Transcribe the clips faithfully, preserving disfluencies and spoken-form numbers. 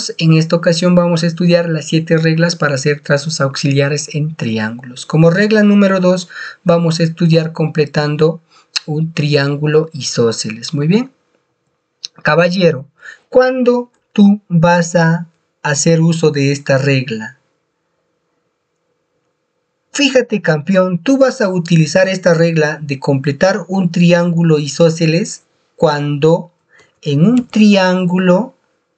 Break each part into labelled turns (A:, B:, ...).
A: En esta ocasión vamos a estudiar las siete reglas para hacer trazos auxiliares en triángulos. Como regla número dos vamos a estudiar completando un triángulo isósceles. Muy bien. Caballero, ¿cuándo tú vas a hacer uso de esta regla? Fíjate, campeón, tú vas a utilizar esta regla de completar un triángulo isósceles cuando en un triángulo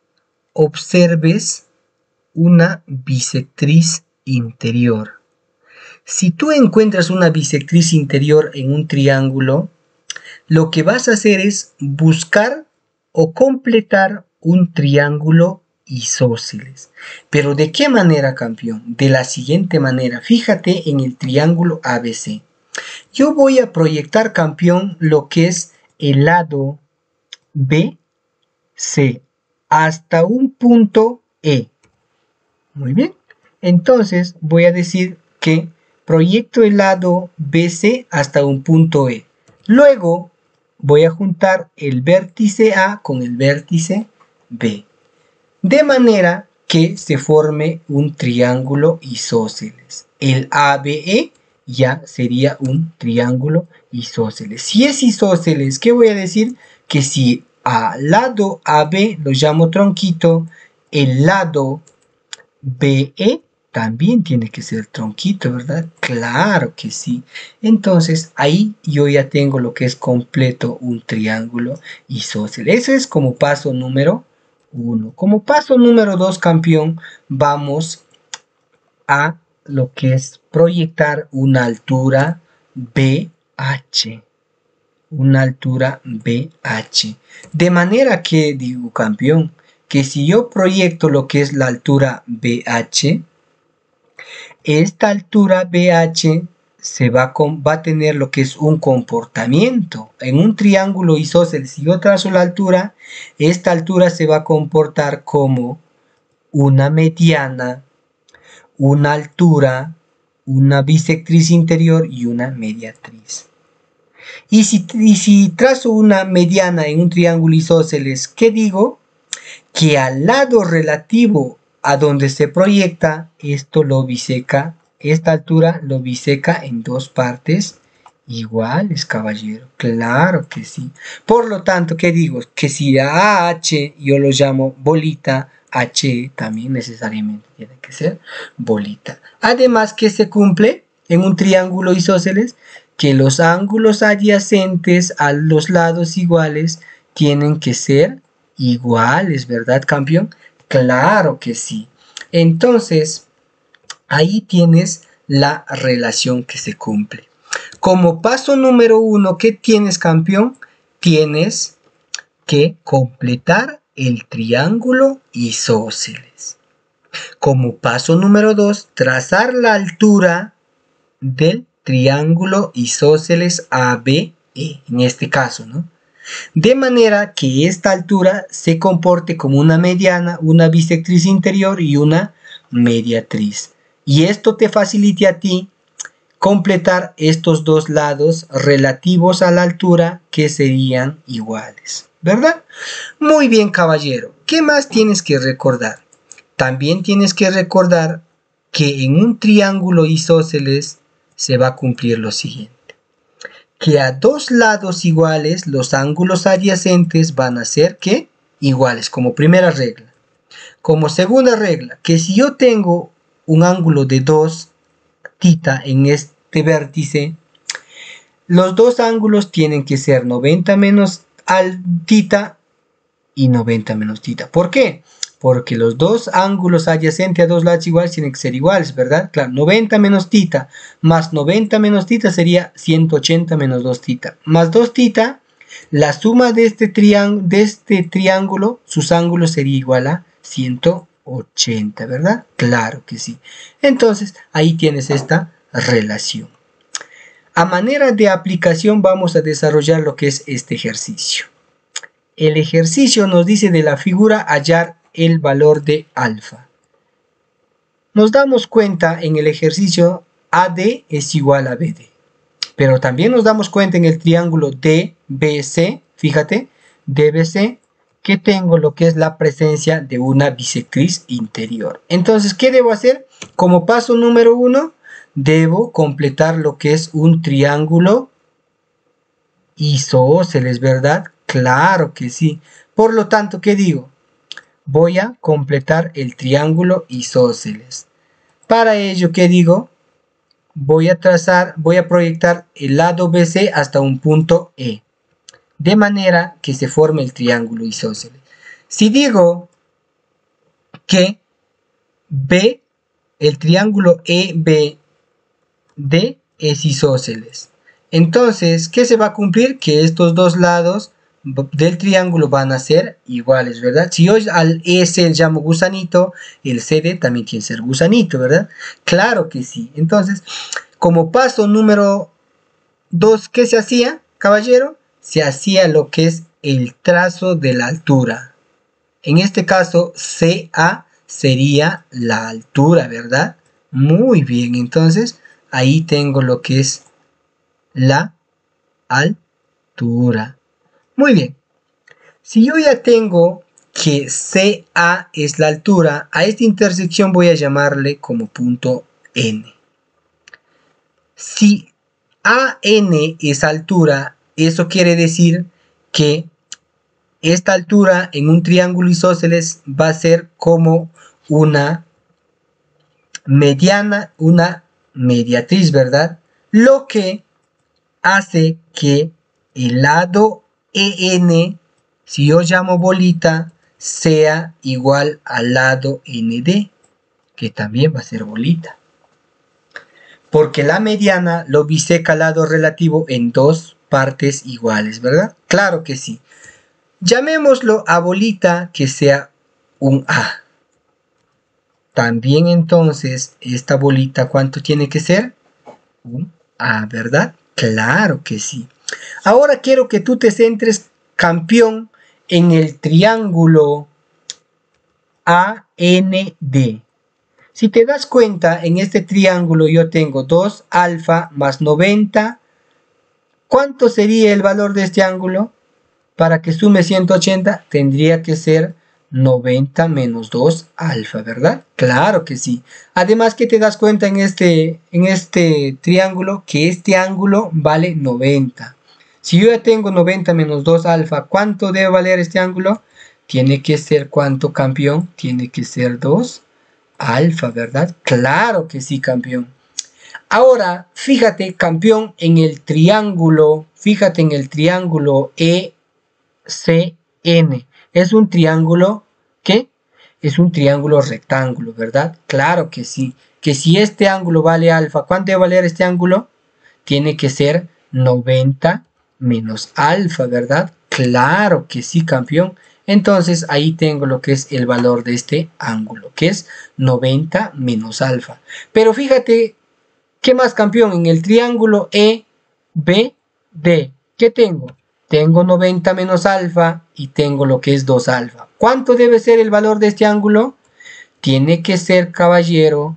A: observes una bisectriz interior. Si tú encuentras una bisectriz interior en un triángulo, lo que vas a hacer es buscar o completar un triángulo isósceles. ¿Pero de qué manera, campeón? De la siguiente manera. Fíjate en el triángulo A B C. Yo voy a proyectar, campeón, lo que es el lado B C hasta un punto E. Muy bien. Entonces voy a decir que proyecto el lado B C hasta un punto E. Luego voy a juntar el vértice A con el vértice B. De manera que se forme un triángulo isósceles. El A B E ya sería un triángulo isósceles. Si es isósceles, ¿qué voy a decir? Que si al lado A B lo llamo tronquito, el lado B E también tiene que ser tronquito, ¿verdad? Claro que sí. Entonces ahí yo ya tengo lo que es completo un triángulo isósceles. Eso es como paso número uno. Como paso número dos, campeón, vamos a lo que es proyectar una altura B H. Una altura B H. De manera que, digo, campeón, que si yo proyecto lo que es la altura B H, esta altura B H se va, con, va a tener lo que es un comportamiento. En un triángulo isósceles, si yo trazo la altura, esta altura se va a comportar como una mediana, una altura, una bisectriz interior y una mediatriz. Y si, y si trazo una mediana en un triángulo isósceles, ¿qué digo? Que al lado relativo a donde se proyecta, esto lo biseca, esta altura lo biseca en dos partes iguales, caballero. Claro que sí. Por lo tanto, ¿qué digo? Que si a H yo lo llamo bolita, H también necesariamente tiene que ser bolita. Además, ¿qué se cumple en un triángulo isósceles? Que los ángulos adyacentes a los lados iguales tienen que ser iguales, ¿verdad, campeón? Claro que sí. Entonces, ahí tienes la relación que se cumple. Como paso número uno, ¿qué tienes, campeón? Tienes que completar el triángulo isósceles. Como paso número dos, trazar la altura del triángulo isósceles A B E, en este caso, ¿no? De manera que esta altura se comporte como una mediana, una bisectriz interior y una mediatriz. Y esto te facilite a ti completar estos dos lados relativos a la altura que serían iguales, ¿verdad? Muy bien, caballero. ¿Qué más tienes que recordar? También tienes que recordar que en un triángulo isósceles se va a cumplir lo siguiente. Que a dos lados iguales los ángulos adyacentes van a ser ¿qué? Iguales, como primera regla. Como segunda regla, que si yo tengo un ángulo de dos tita en este vértice, los dos ángulos tienen que ser noventa menos al tita y noventa menos tita. ¿Por qué? Porque los dos ángulos adyacentes a dos lados iguales tienen que ser iguales, ¿verdad? Claro, noventa menos tita más noventa menos tita sería ciento ochenta menos dos tita. Más dos tita, la suma de este, de este triángulo, sus ángulos sería igual a ciento ochenta, ¿verdad? Claro que sí. Entonces, ahí tienes esta relación. A manera de aplicación vamos a desarrollar lo que es este ejercicio. El ejercicio nos dice de la figura hallar el valor de alfa. Nos damos cuenta en el ejercicio A D es igual a B D. Pero también nos damos cuenta en el triángulo D B C, fíjate, D B C que tengo lo que es la presencia de una bisectriz interior. Entonces, ¿qué debo hacer? Como paso número uno, debo completar lo que es un triángulo isósceles, ¿verdad? Claro que sí. Por lo tanto, ¿qué digo? Voy a completar el triángulo isósceles. Para ello, ¿qué digo? Voy a trazar, voy a proyectar el lado B C hasta un punto E, de manera que se forme el triángulo isósceles. Si digo que B, el triángulo E B D es isósceles, entonces, ¿qué se va a cumplir? Que estos dos lados del triángulo van a ser iguales, ¿verdad? Si yo al S le llamo gusanito, el C D también tiene que ser gusanito, ¿verdad? Claro que sí. Entonces, como paso número dos, ¿qué se hacía, caballero? Se hacía lo que es el trazo de la altura. En este caso, C A sería la altura, ¿verdad? Muy bien, entonces, ahí tengo lo que es la altura. Muy bien. Si yo ya tengo que C A es la altura, a esta intersección voy a llamarle como punto N. Si A N es altura, eso quiere decir que esta altura en un triángulo isósceles va a ser como una mediana, una mediatriz, ¿verdad? Lo que hace que el lado E N, si yo llamo bolita, sea igual al lado N D, que también va a ser bolita. Porque la mediana lo biseca al lado relativo en dos partes iguales, ¿verdad? Claro que sí. Llamémoslo a bolita que sea un A. También entonces, esta bolita, ¿cuánto tiene que ser? Un A, ¿verdad? Claro que sí. Ahora quiero que tú te centres, campeón, en el triángulo A N D. Si te das cuenta, en este triángulo yo tengo dos alfa más noventa. ¿Cuánto sería el valor de este ángulo? Para que sume ciento ochenta, tendría que ser noventa menos dos alfa, ¿verdad? Claro que sí. Además, que te das cuenta en este, en este triángulo que este ángulo vale noventa. Si yo ya tengo noventa menos dos alfa, ¿cuánto debe valer este ángulo? Tiene que ser, ¿cuánto, campeón? Tiene que ser dos alfa, ¿verdad? Claro que sí, campeón. Ahora, fíjate, campeón, en el triángulo, fíjate en el triángulo E C N. Es un triángulo, ¿qué? Es un triángulo rectángulo, ¿verdad? Claro que sí. Que si este ángulo vale alfa, ¿cuánto debe valer este ángulo? Tiene que ser noventa menos alfa, ¿verdad? Claro que sí, campeón. Entonces ahí tengo lo que es el valor de este ángulo, que es noventa menos alfa. Pero fíjate, ¿qué más, campeón? En el triángulo E B D, ¿qué tengo? Tengo noventa menos alfa y tengo lo que es dos alfa. ¿Cuánto debe ser el valor de este ángulo? Tiene que ser, caballero,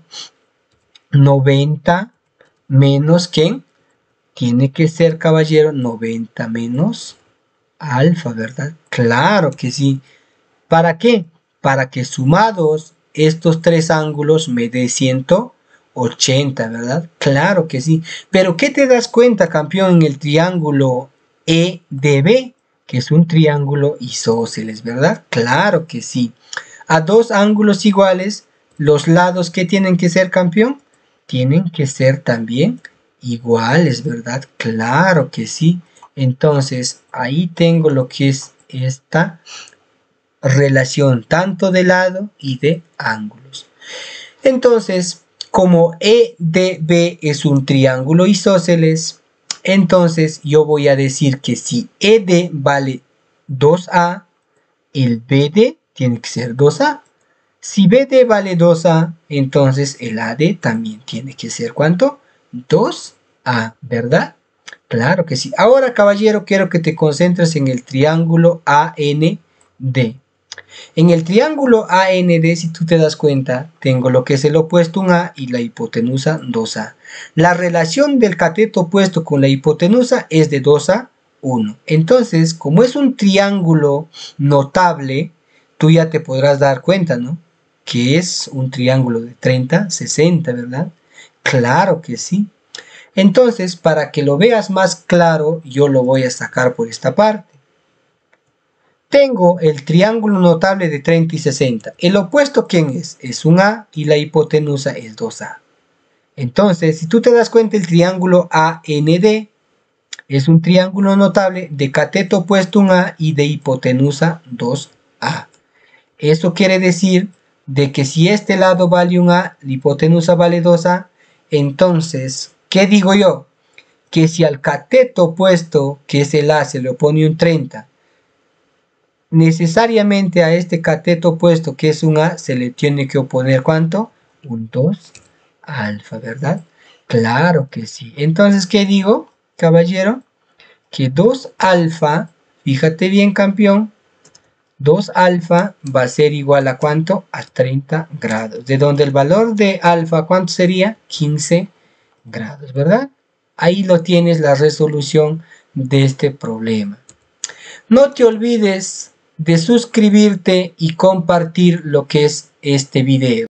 A: noventa menos, ¿quién? Tiene que ser, caballero, noventa menos alfa, ¿verdad? Claro que sí. ¿Para qué? Para que sumados estos tres ángulos me dé ciento ochenta, ¿verdad? Claro que sí. Pero ¿qué te das cuenta, campeón, en el triángulo E D B? Que es un triángulo isósceles, ¿verdad? Claro que sí. A dos ángulos iguales, los lados, ¿qué tienen que ser, campeón? Tienen que ser también iguales, ¿verdad? Claro que sí. Entonces, ahí tengo lo que es esta relación, tanto de lado y de ángulos. Entonces, como E D B es un triángulo isósceles, entonces yo voy a decir que si E D vale dos A, el B D tiene que ser dos A. Si B D vale dos A, entonces el A D también tiene que ser, ¿cuánto? dos A, ¿verdad? Claro que sí. Ahora, caballero, quiero que te concentres en el triángulo A N D. En el triángulo A N D, si tú te das cuenta, tengo lo que es el opuesto un A y la hipotenusa dos A. La relación del cateto opuesto con la hipotenusa es de dos A uno. Entonces, como es un triángulo notable, tú ya te podrás dar cuenta, ¿no? Que es un triángulo de treinta, sesenta, ¿verdad? Claro que sí. Entonces, para que lo veas más claro, yo lo voy a sacar por esta parte. Tengo el triángulo notable de treinta y sesenta. El opuesto, ¿quién es? Es un A y la hipotenusa es dos A. Entonces, si tú te das cuenta, el triángulo A N D es un triángulo notable de cateto opuesto un A y de hipotenusa dos A. Eso quiere decir de que si este lado vale un A, la hipotenusa vale dos A, entonces, ¿qué digo yo? Que si al cateto opuesto, que es el A, se le opone un treinta, necesariamente a este cateto opuesto, que es un A, se le tiene que oponer ¿cuánto? Un dos alfa, ¿verdad? Claro que sí. Entonces, ¿qué digo, caballero? Que dos alfa, fíjate bien, campeón, dos alfa va a ser igual a ¿cuánto? A treinta grados. De donde el valor de alfa, ¿cuánto sería? quince grados, ¿verdad? Ahí lo tienes, la resolución de este problema. No te olvides de suscribirte y compartir lo que es este video.